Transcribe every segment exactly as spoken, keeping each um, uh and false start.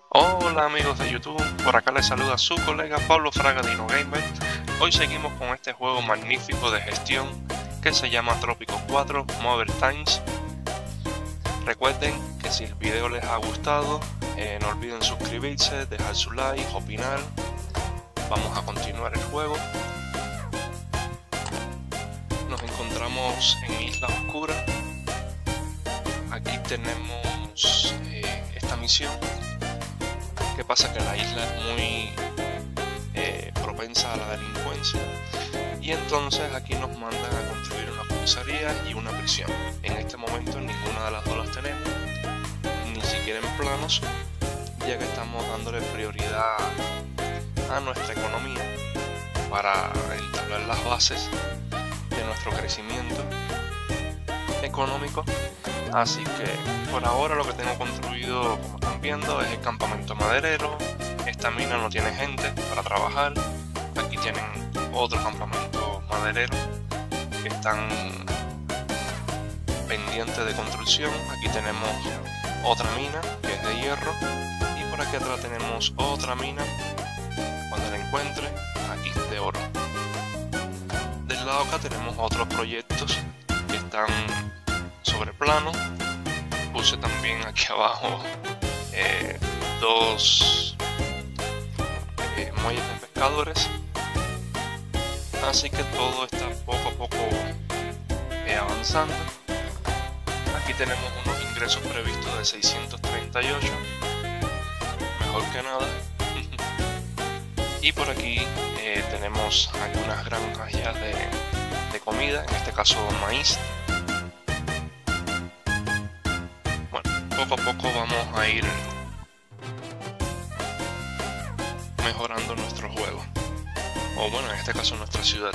Hola amigos de YouTube, por acá les saluda su colega Pablo Fraga de InnoGamer. Hoy seguimos con este juego magnífico de gestión que se llama Trópico cuatro Modern Times. Recuerden que si el video les ha gustado, eh, no olviden suscribirse, dejar su like, opinar. Vamos a continuar el juego. Nos encontramos en Isla Oscura. Aquí tenemos eh, esta misión. Que pasa que la isla es muy eh, propensa a la delincuencia y entonces aquí nos mandan a construir una comisaría y una prisión. En este momento ninguna de las dos las tenemos, ni siquiera en planos, ya que estamos dándole prioridad a nuestra economía para entablar las bases de nuestro crecimiento económico. Así que por ahora lo que tengo construido, como están viendo, es el campamento maderero. Esta mina no tiene gente para trabajar. Aquí tienen otro campamento maderero que están pendientes de construcción. Aquí tenemos otra mina que es de hierro y por aquí atrás tenemos otra mina, cuando la encuentre, aquí de oro. Del lado acá tenemos otros proyectos que están sobre plano. Puse también aquí abajo eh, dos eh, muelles de pescadores, así que todo está poco a poco eh, avanzando. Aquí tenemos unos ingresos previstos de seiscientos treinta y ocho, mejor que nada. Y por aquí eh, tenemos algunas granjas ya de, de comida, en este caso maíz. Poco a poco vamos a ir mejorando nuestro juego, o bueno, en este caso nuestra ciudad.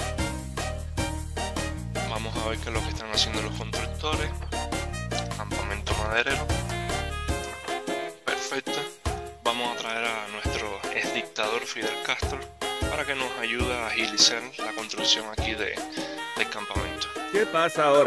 Vamos a ver qué es lo que están haciendo los constructores. Campamento maderero, perfecto. Vamos a traer a nuestro ex dictador Fidel Castro para que nos ayude a agilizar la construcción aquí de, del campamento. ¿Qué pasa ahora?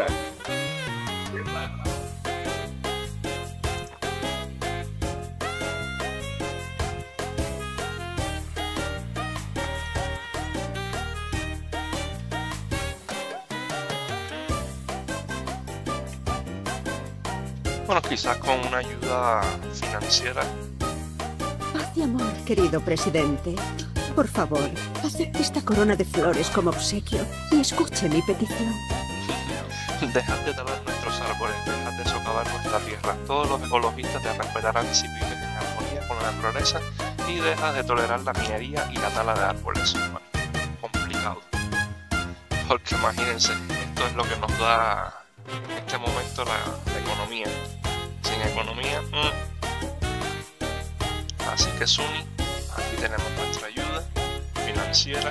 Bueno, quizás con una ayuda financiera. Paz y amor, querido presidente. Por favor, acepte esta corona de flores como obsequio y escuche mi petición. Dejad de talar nuestros árboles, dejad de socavar nuestra tierra. Todos los ecologistas te respetarán y si vives en armonía con la naturaleza y dejas de tolerar la minería y la tala de árboles. Bueno, complicado. Porque imagínense, esto es lo que nos da en este momento la, la economía. Sin economía, mmm. Así que Suni, aquí tenemos nuestra ayuda financiera.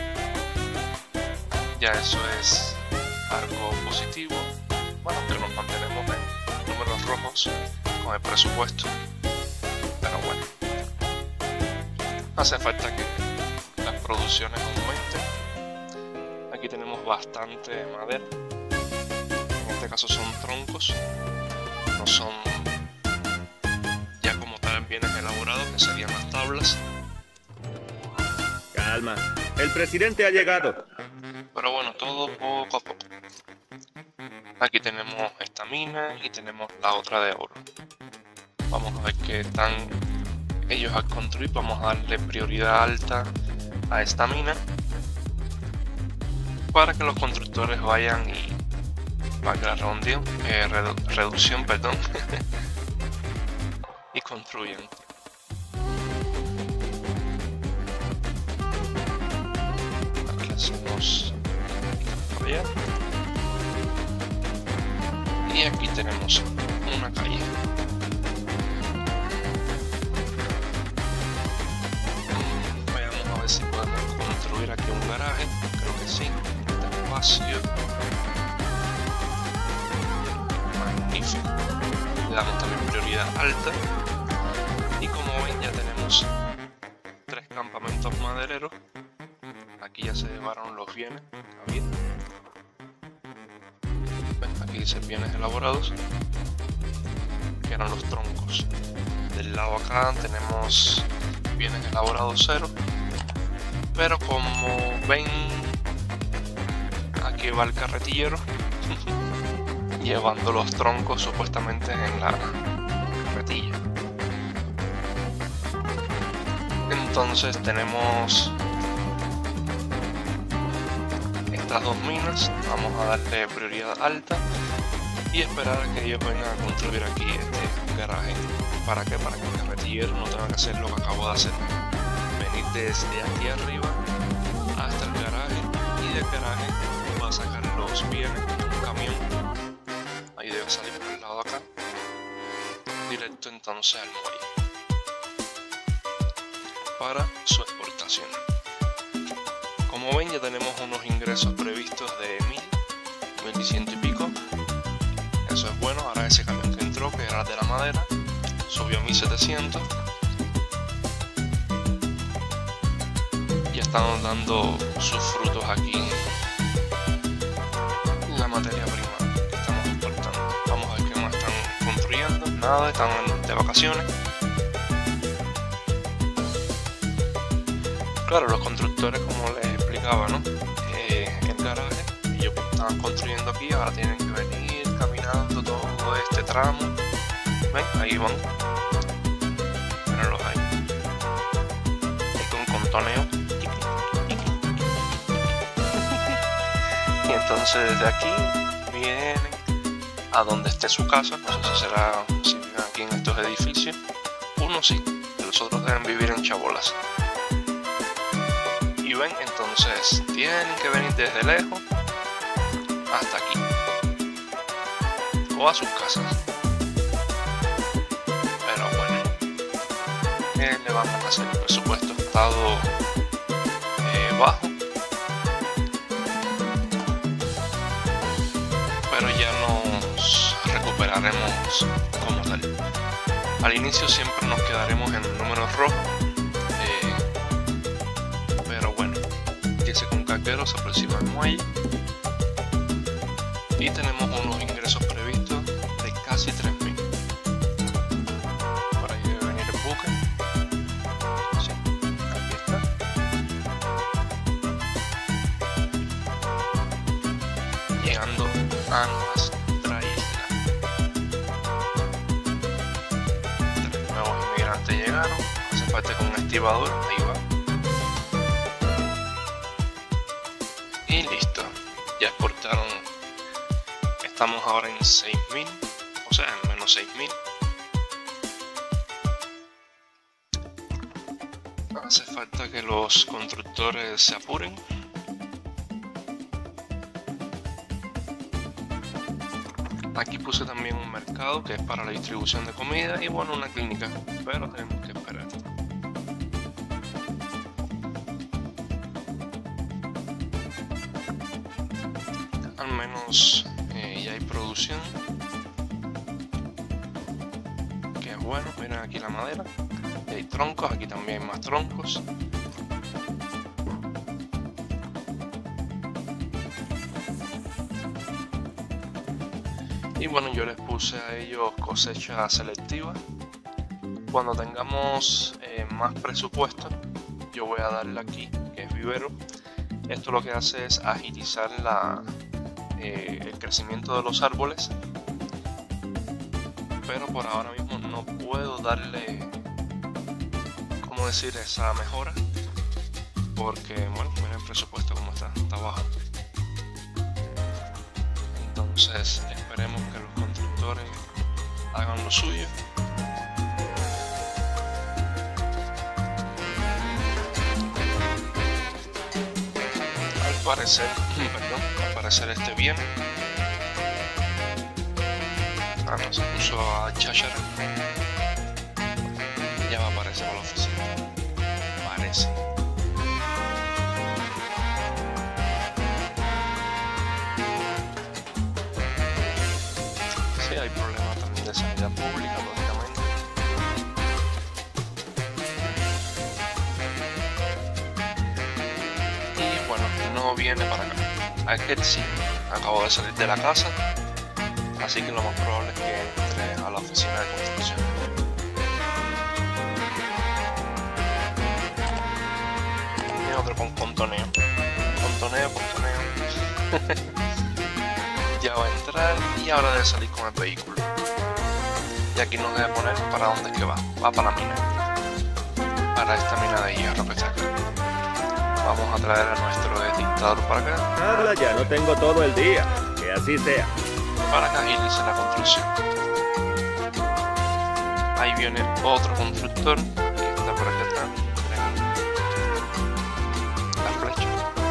Ya eso es algo positivo. Bueno, que nos mantenemos en números rojos con el presupuesto, pero bueno, hace falta que las producciones aumenten. Aquí tenemos bastante madera. En este caso son troncos, no son ya como tal bienes elaborados, que serían las tablas. Calma, el presidente ha llegado. Pero bueno, todo poco a poco. Aquí tenemos esta mina y tenemos la otra de oro. Vamos a ver qué están ellos al construir. Vamos a darle prioridad alta a esta mina para que los constructores vayan y valga la redundancia, eh, redu reducción, perdón, y construyan. Aquí hacemos por allá. Y aquí tenemos una calle. Vayamos a ver si podemos construir aquí un garaje. Creo que sí. Este espacio. Magnífico. Le damos también prioridad alta. Y como ven, ya tenemos tres campamentos madereros. Aquí ya se llevaron los bienes. Aquí dice bienes elaborados, que eran los troncos. del lado acá tenemos bienes elaborados cero, pero como ven, aquí va el carretillero llevando los troncos supuestamente en la carretilla. Entonces tenemos estas dos minas, vamos a darle prioridad alta y esperar a que ellos vengan a construir aquí este garaje. ¿Para qué? Para que el carretillero no tenga que hacer lo que acabo de hacer, venir desde aquí arriba hasta el garaje, y del garaje va a sacar los bienes en un camión, ahí debe salir por el lado de acá, directo entonces al muelle para su exportación. Como ven, ya tenemos unos ingresos previstos de mil, mil y ciento y pico. Eso es bueno. Ahora ese camión que entró, que era de la madera, subió a mil setecientos. Ya están dando sus frutos aquí la materia prima que estamos exportando. Vamos a ver qué más están construyendo. Nada, están de vacaciones. Claro, los constructores, como les explicaba, ¿no? Eh, el garaje, ellos estaban construyendo aquí, ahora tienen que venir caminando todo este tramo. ¿Ven? Ahí van. Mírenlos ahí. Ahí con contoneo. Y entonces desde aquí vienen a donde esté su casa. No sé si será, si viven aquí en estos edificios. Uno sí, los otros deben vivir en chabolas. Y ven, entonces tienen que venir desde lejos hasta aquí o a sus casas. Pero bueno, ¿qué le vamos a hacer? El presupuesto ha estado eh, bajo, pero ya nos recuperaremos como tal. Al inicio siempre nos quedaremos en números rojos. Ese con caquero se aproxima al muelle y tenemos unos ingresos previstos de casi tres mil. Por ahí debe venir el buque. Sí, aquí está. Llegando a nuestra isla. Tres nuevos inmigrantes llegaron. Hace falta con un estibador. Ahí va. Y listo, ya exportaron. Estamos ahora en seis mil, o sea, en menos seis mil. Hace falta que los constructores se apuren. Aquí puse también un mercado que es para la distribución de comida y bueno, una clínica, pero tenemos que esperar. Al menos eh, ya hay producción, que es bueno. Miren aquí la madera, y hay troncos, aquí también hay más troncos. Y bueno, yo les puse a ellos cosecha selectiva. Cuando tengamos eh, más presupuesto, yo voy a darle aquí, que es vivero. Esto lo que hace es agilizar la Eh, el crecimiento de los árboles, pero por ahora mismo no puedo darle, ¿cómo decir?, esa mejora, porque bueno, miren el presupuesto como está, está bajo. Entonces esperemos que los constructores hagan lo suyo. Al parecer, perdón, al parecer este viene. Ah, no, se puso a chachar. Ya va a aparecer a la oficina. Parece. Sí, hay problemas también de sanidad pública, lógicamente. Y bueno, no viene para acá. Aquel sí, acabo de salir de la casa, así que lo más probable es que entre a la oficina de construcción. Pontoneo. Pontoneo, pontoneo. Ya va a entrar y ahora debe salir con el vehículo. Y aquí nos debe poner para dónde es que va. Va para la mina. Para esta mina de hierro que está acá. Vamos a traer a nuestro dictador para acá. Habla ya, no tengo todo el día. Que así sea. Para que agilice la construcción. Ahí viene otro constructor que está por acá atrás. La flecha.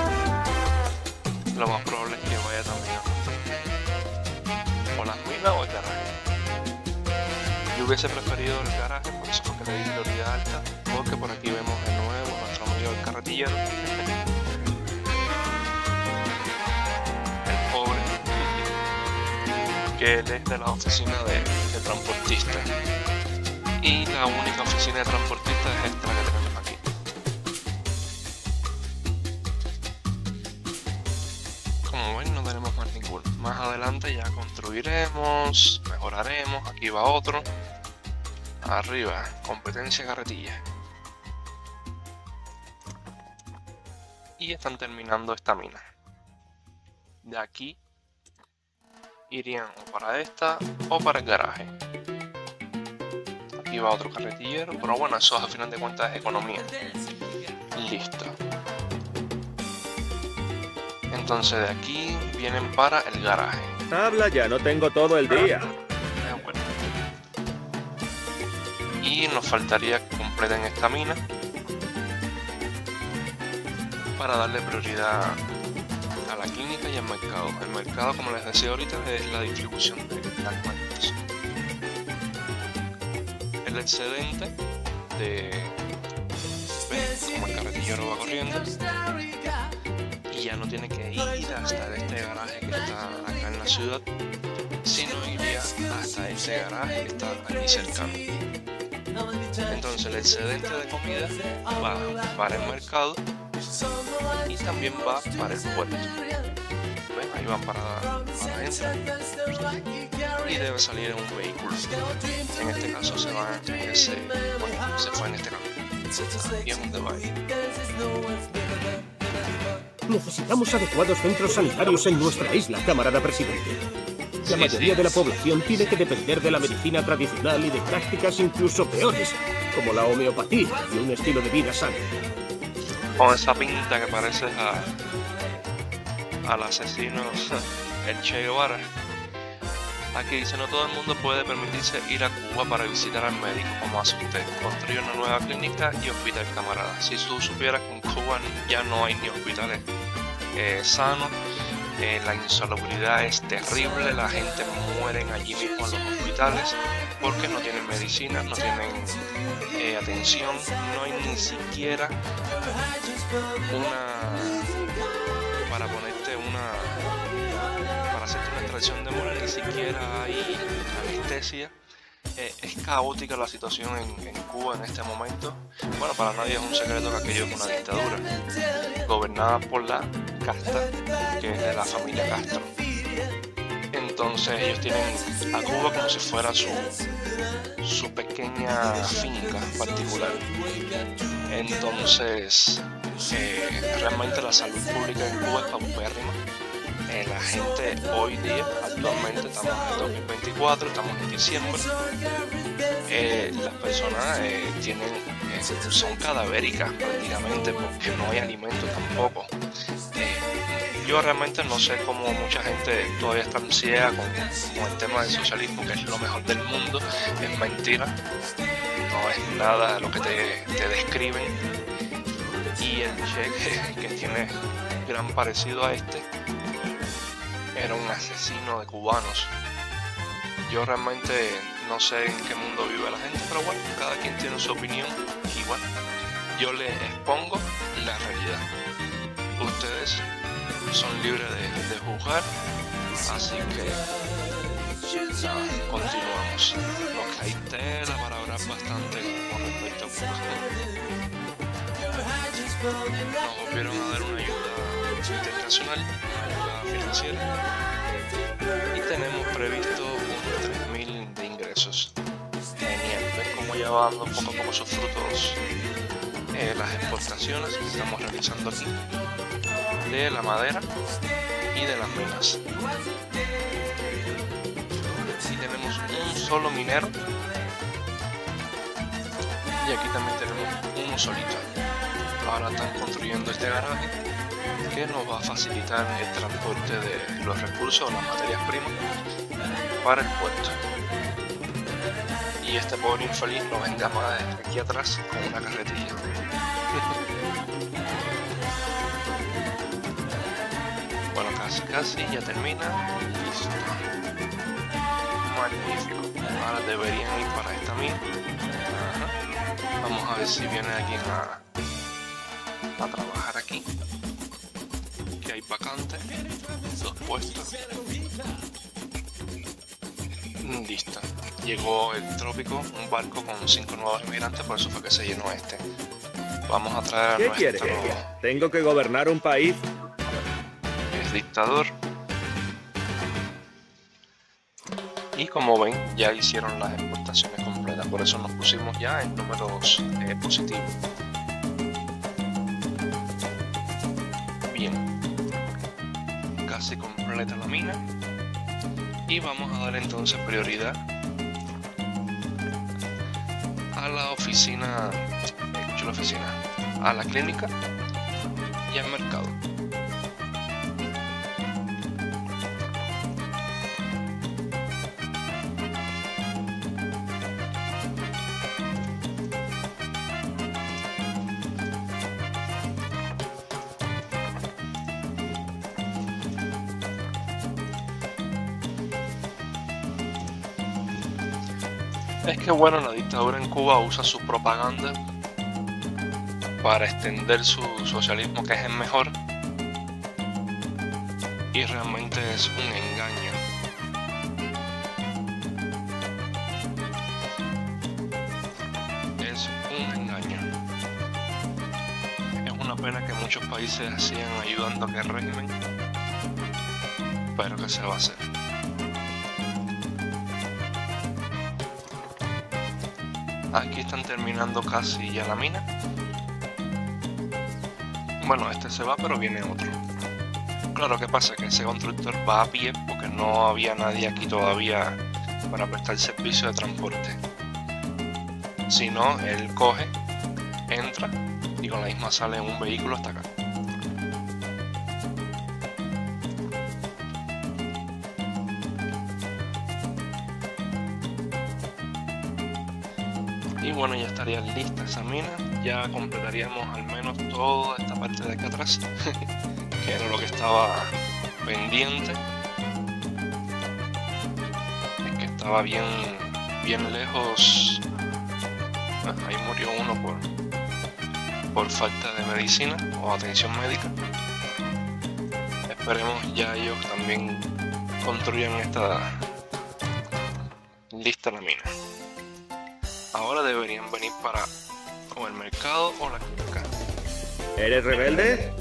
Lo más probable es que vaya también a construir o las minas o el garaje. Yo hubiese preferido el garaje, por eso fue que le di prioridad alta, porque por aquí vemos de nuevo a nuestro amigo el carretillero. El pobre, que él es de la oficina de, de transportista. Y la única oficina de transportista es esta que tenemos aquí. Como ven, no tenemos más ninguno. Más adelante ya construiremos, mejoraremos. Aquí va otro. Arriba, competencia carretilla. Y están terminando esta mina. De aquí irían o para esta o para el garaje. Aquí va otro carretillero, pero bueno, eso a final de cuentas es economía. Listo. Entonces de aquí vienen para el garaje. Habla ya, no tengo todo el día. Eh, bueno. Y nos faltaría que completen esta mina para darle prioridad a la clínica y al mercado. El mercado, como les decía ahorita, es la distribución de alimentos. El excedente de, ¿ves? Como el carretillero va corriendo y ya no tiene que ir hasta este garaje que está acá en la ciudad, sino iría hasta este garaje que está aquí cercano. Entonces el excedente de comida va para el mercado y también va para el puerto. ¿Ven? Ahí van para, para adentro y debe salir en un vehículo. En este caso se va en ese, bueno, se fue en este camino. Aquí es donde va a ir. Necesitamos adecuados centros sanitarios en nuestra isla, camarada presidente. La Sí, mayoría sí. de la población tiene que depender de la medicina tradicional y de prácticas incluso peores, como la homeopatía y un estilo de vida sano. Con esa pinta que parece a, al asesino, el Che Guevara. Aquí dice: no todo el mundo puede permitirse ir a Cuba para visitar al médico como hace usted. Construye una nueva clínica y hospital, camarada. Si tú supieras que en Cuba ya no hay ni hospitales eh, sanos, eh, la insalubridad es terrible, la gente muere allí mismo en los hospitales porque no tienen medicina, no tienen eh, atención, no hay ni siquiera una, para ponerte una, para hacerte una extracción de muerte, ni siquiera hay anestesia. Eh, es caótica la situación en, en Cuba en este momento. Bueno, para nadie es un secreto que aquello es una dictadura gobernada por la casta, que es de la familia Castro. Entonces ellos tienen a Cuba como si fuera su, su pequeña finca particular. Entonces eh, realmente la salud pública en Cuba es paupérrima. Eh, la gente hoy día, actualmente estamos en el dos mil veinticuatro, estamos en diciembre, eh, las personas eh, tienen, eh, son cadavéricas prácticamente porque no hay alimento tampoco. Eh, yo realmente no sé cómo mucha gente todavía está ciega con, con el tema del socialismo, que es lo mejor del mundo. Es mentira, no es nada lo que te, te describen. Y el Che, que, que tiene gran parecido a este, era un asesino de cubanos. Yo realmente no sé en qué mundo vive la gente, pero bueno, cada quien tiene su opinión. Igual, yo les expongo la realidad. Ustedes son libres de, de juzgar, así que nada, continuamos. Porque hay tela para hablar bastante con respecto a Cuba. Nos volvieron a dar una ayuda internacional, una ayuda financiera, y tenemos previsto unos tres mil de ingresos. Genial, ves cómo ya va dando poco a poco sus frutos eh, las exportaciones que estamos realizando aquí de la madera y de las minas. Aquí tenemos un solo minero y aquí también tenemos uno solito. Ahora están construyendo este garaje que nos va a facilitar el transporte de los recursos o las materias primas para el puerto. Y este pobre infeliz lo vendamos aquí atrás con una carretilla. Bueno, casi casi ya termina. Listo. Magnífico. Ahora deberían ir para esta mina. Ajá. Vamos a ver si viene alguien a, a trabajar aquí. Que hay vacantes. Dos puestos. Listo. Llegó el trópico, un barco con cinco nuevos inmigrantes, por eso fue que se llenó este. Vamos a traer a ¿Qué nuestro... quiere? Tengo que gobernar un país. El dictador. Y como ven, ya hicieron las exportaciones completas, por eso nos pusimos ya en números eh, positivos. Bien. Casi completa la mina. Y vamos a dar entonces prioridad a la oficina, escucho la oficina, a la clínica y al mercado. Es que bueno, la dictadura en Cuba usa su propaganda para extender su socialismo, que es el mejor, y realmente es un engaño. Es un engaño. Es una pena que muchos países sigan ayudando a aquel régimen, pero ¿qué se va a hacer? Aquí están terminando casi ya la mina. Bueno, este se va, pero viene otro. Claro, ¿qué pasa? Que ese constructor va a pie porque no había nadie aquí todavía para prestar servicio de transporte. Si no, él coge, entra y con la misma sale en un vehículo hasta acá. Y bueno, ya estaría lista esa mina. Ya completaríamos al menos toda esta parte de acá atrás, que era lo que estaba pendiente. Es que estaba bien, bien lejos. Ahí murió uno por, por falta de medicina o atención médica. Esperemos ya ellos también construyan esta lista la mina. Ahora deberían venir para o el mercado o la clínica. ¿Eres rebelde?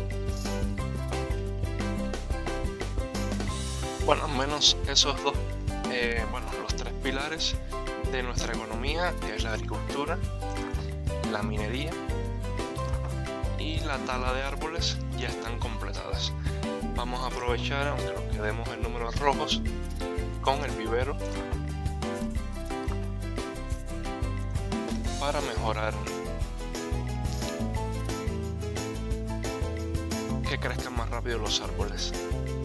Bueno, al menos esos dos, eh, bueno, los tres pilares de nuestra economía, que es la agricultura, la minería y la tala de árboles, ya están completadas. Vamos a aprovechar, aunque nos quedemos en números rojos, con el vivero para mejorar que crezcan más rápido los árboles.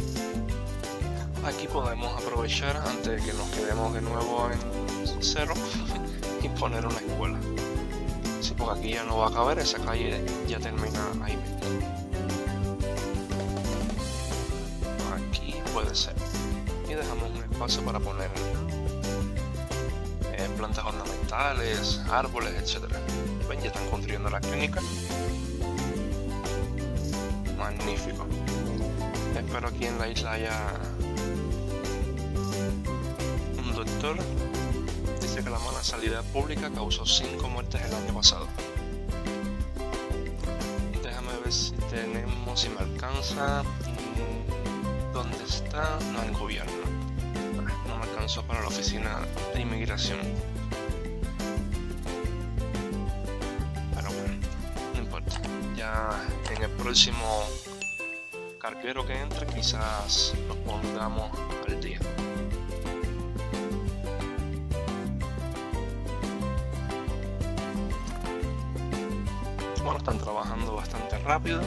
Aquí podemos aprovechar antes de que nos quedemos de nuevo en cero y poner una escuela. Sí, porque aquí ya no va a caber, esa calle ya termina ahí mismo. Aquí puede ser. Y dejamos un espacio para poner eh, plantas ornamentales, árboles, etcétera. Ven, ya están construyendo la clínica. Magnífico. Espero aquí en la isla haya un doctor. Dice que la mala sanidad pública causó cinco muertes el año pasado. Déjame ver si tenemos, si me alcanza. ¿Dónde está? No, el gobierno. No me alcanzó para la oficina de inmigración. Pero bueno, ya en el próximo carguero que entre quizás nos pongamos al día. Bueno, están trabajando bastante rápido.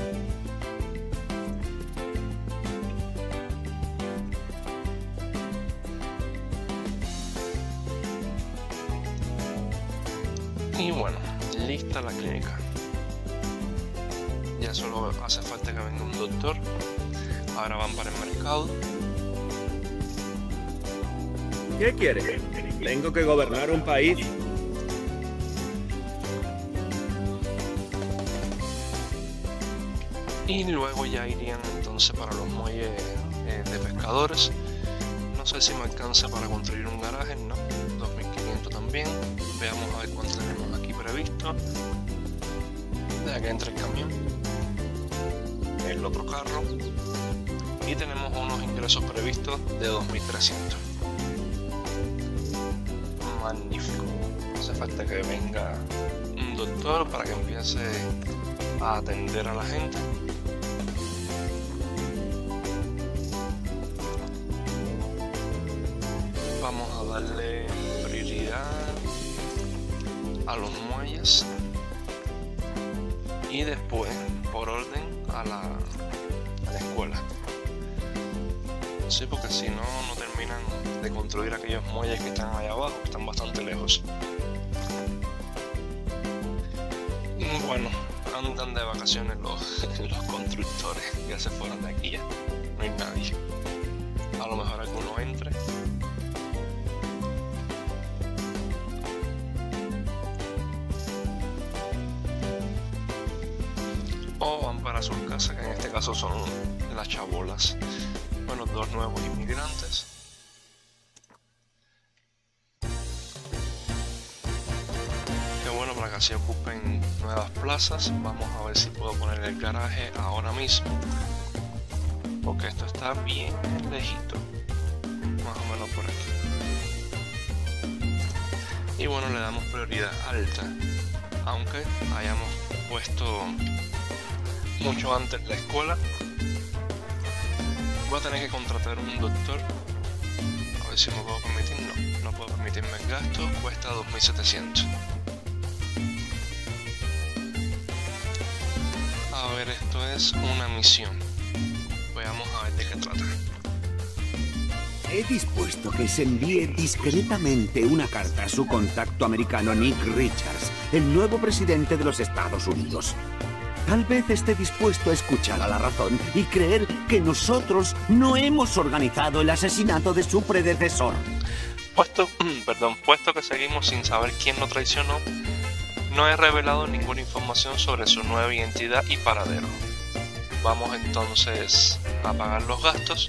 Y bueno, lista la clínica. Ya solo hace falta que venga un doctor. Ahora van para el mercado. ¿Qué quiere? Tengo que gobernar un país. Y luego ya irían entonces para los muelles eh, de pescadores. No sé si me alcanza para construir un garaje, no. dos mil quinientos también. Veamos a ver cuánto tenemos aquí previsto. Deja que entre el camión. El otro carro. Y tenemos unos ingresos previstos de dos mil trescientos. Magnífico. Hace falta que venga un doctor para que empiece a atender a la gente. Vamos a darle prioridad a los muelles y después por orden a la, a la escuela. Sí, porque si no, no terminan de construir aquellos muelles que están allá abajo, que están bastante lejos. Y bueno, andan de vacaciones los, los constructores, ya se fueron de aquí ya, no hay nadie. A lo mejor alguno entre. O van para sus casas, que en este caso son las chabolas. Bueno, dos nuevos inmigrantes. Qué bueno para que así ocupen nuevas plazas. Vamos a ver si puedo poner el garaje ahora mismo, porque esto está bien lejito, más o menos por aquí. Y bueno, le damos prioridad alta, aunque hayamos puesto mucho antes la escuela. Voy a tener que contratar un doctor. A ver si me puedo permitir. No, no puedo permitirme el gasto. Cuesta dos mil setecientos. A ver, esto es una misión. Veamos a ver de qué trata. He dispuesto que se envíe discretamente una carta a su contacto americano Nick Richards, el nuevo presidente de los Estados Unidos. Tal vez esté dispuesto a escuchar a la razón y creer que nosotros no hemos organizado el asesinato de su predecesor. Puesto, perdón, puesto que seguimos sin saber quién lo traicionó, no he revelado ninguna información sobre su nueva identidad y paradero. Vamos entonces a pagar los gastos.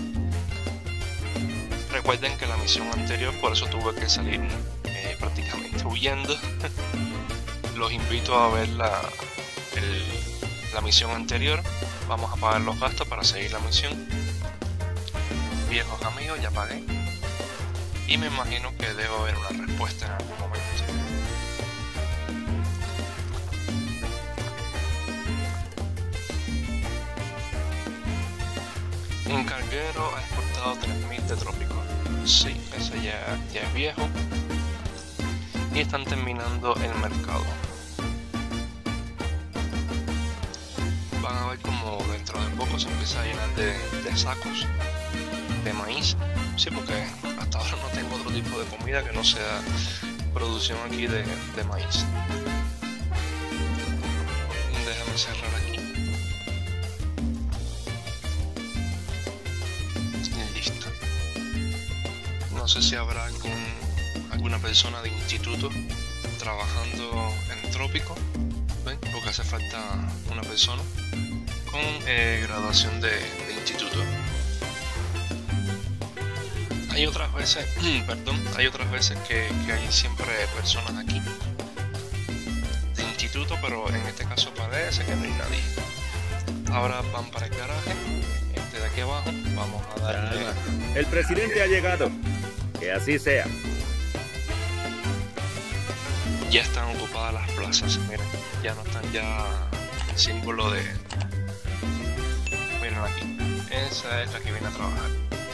Recuerden que la misión anterior, por eso tuve que salir eh, prácticamente huyendo. Los invito a ver la... El, la misión anterior. Vamos a pagar los gastos para seguir la misión. Viejos amigos, ya pagué. Y me imagino que debe haber una respuesta en algún momento. Un carguero ha exportado tres mil de trópico. Sí, ese ya, ya es viejo. Y están terminando el mercado. Van a ver como dentro de poco se empieza a llenar de, de sacos de maíz. Sí, porque hasta ahora no tengo otro tipo de comida que no sea producción aquí de, de maíz. Déjame cerrar aquí. Listo. No sé si habrá algún, alguna persona de instituto trabajando en trópico. ¿Ven? Porque hace falta una persona con eh, graduación de, de instituto. Hay otras veces, perdón, hay otras veces que, que hay siempre personas aquí de instituto, pero en este caso parece que no hay nadie. Ahora van para el garaje, este de aquí abajo, vamos a darle... El presidente ha llegado. Que así sea. Ya están ocupadas las plazas, miren, ya no están ya símbolo de... Miren aquí, esa es la que viene a trabajar.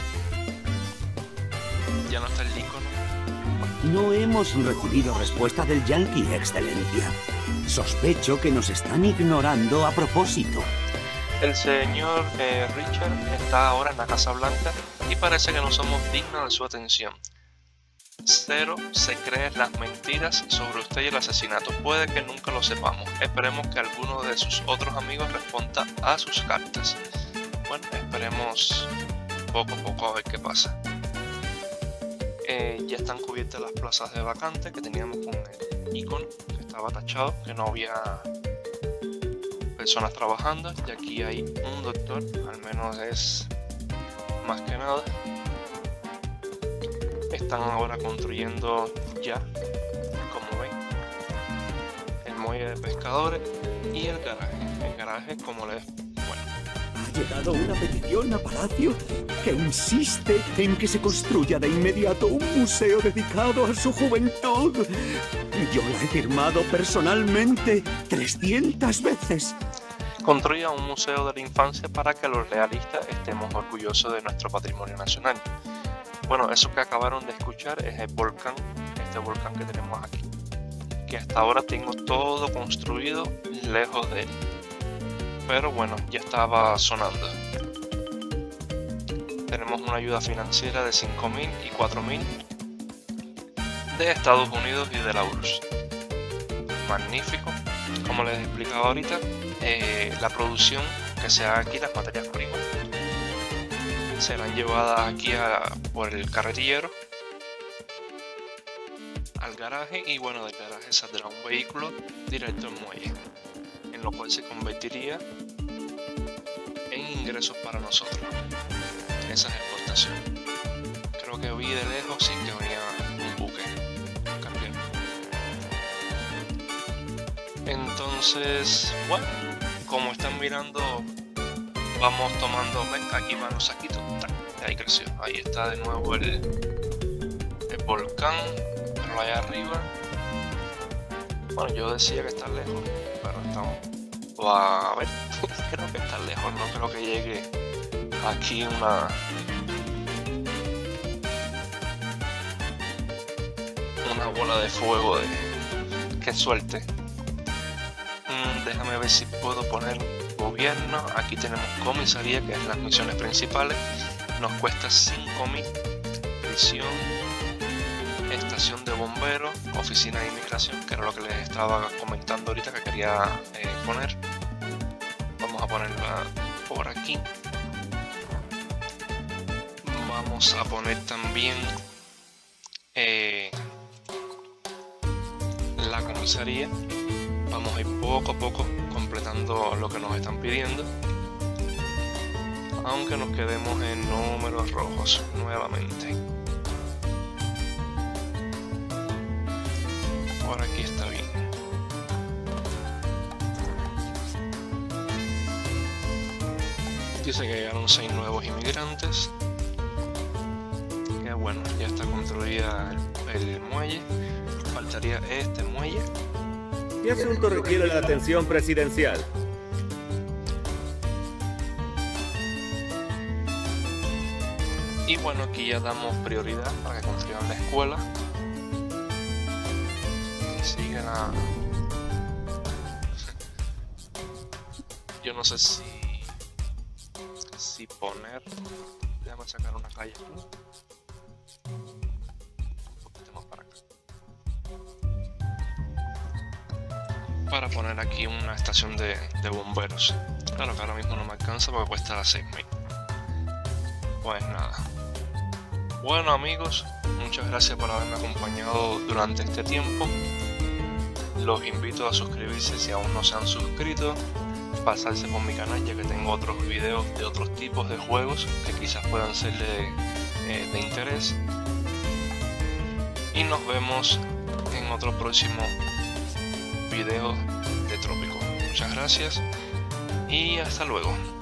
Ya no está el icono. No hemos recibido respuesta del Yankee, Excelencia. Sospecho que nos están ignorando a propósito. El señor eh, Richard está ahora en la Casa Blanca y parece que no somos dignos de su atención. Cero se cree las mentiras sobre usted y el asesinato. Puede que nunca lo sepamos. Esperemos que alguno de sus otros amigos responda a sus cartas. Bueno, esperemos poco a poco a ver qué pasa. Eh, ya están cubiertas las plazas de vacante que teníamos con el icono que estaba tachado, que no había personas trabajando, y aquí hay un doctor, al menos es más que nada. Están ahora construyendo ya, como ven, el muelle de pescadores y el garaje. El garaje, como les... bueno. Ha llegado una petición a Palacio que insiste en que se construya de inmediato un museo dedicado a su juventud. Yo la he firmado personalmente trescientas veces. Construya un museo de la infancia para que los realistas estemos orgullosos de nuestro patrimonio nacional. Bueno, eso que acabaron de escuchar es el volcán, este volcán que tenemos aquí, que hasta ahora tengo todo construido lejos de él. Pero bueno, ya estaba sonando. Tenemos una ayuda financiera de cinco mil y cuatro mil de Estados Unidos y de la U R S S. Magnífico. Como les explicaba ahorita, eh, la producción que se haga aquí, las materias primas, serán llevadas aquí a, por el carretillero al garaje, y bueno, del garaje saldrá un vehículo directo al muelle, en lo cual se convertiría en ingresos para nosotros. Esa es exportación. Creo que vi de lejos sí que venía un buque. Cambié. Entonces, bueno, como están mirando, vamos tomando, aquí van los saquitos, ahí creció, ahí está de nuevo el, el volcán, pero allá arriba, bueno, yo decía que está lejos, pero estamos, a ver, creo que está lejos, no creo que llegue aquí una, una bola de fuego de, que suelte. Mm, déjame ver si puedo poner gobierno. Aquí tenemos comisaría, que es las misiones principales, nos cuesta cinco mil, prisión, estación de bomberos, oficina de inmigración, que era lo que les estaba comentando ahorita que quería eh, poner. Vamos a ponerla por aquí. Vamos a poner también eh, la comisaría. Vamos a ir poco a poco completando lo que nos están pidiendo, aunque nos quedemos en números rojos nuevamente. Por aquí está bien. Dice que llegaron seis nuevos inmigrantes. Que bueno, ya está construida el, el muelle. Faltaría este muelle. ¿Qué asunto requiere la atención presidencial? Y bueno, aquí ya damos prioridad para que construyan la escuela. Y siguen a... Yo no sé si... Si poner... Déjame sacar una calle. Un poquito más para acá. Para poner aquí una estación de, de bomberos. Claro que ahora mismo no me alcanza porque cuesta las seis mil. Pues nada. Bueno amigos, muchas gracias por haberme acompañado durante este tiempo. Los invito a suscribirse si aún no se han suscrito, pasarse por mi canal ya que tengo otros videos de otros tipos de juegos que quizás puedan ser de, eh, de interés. Y nos vemos en otro próximo video de Trópico. Muchas gracias y hasta luego.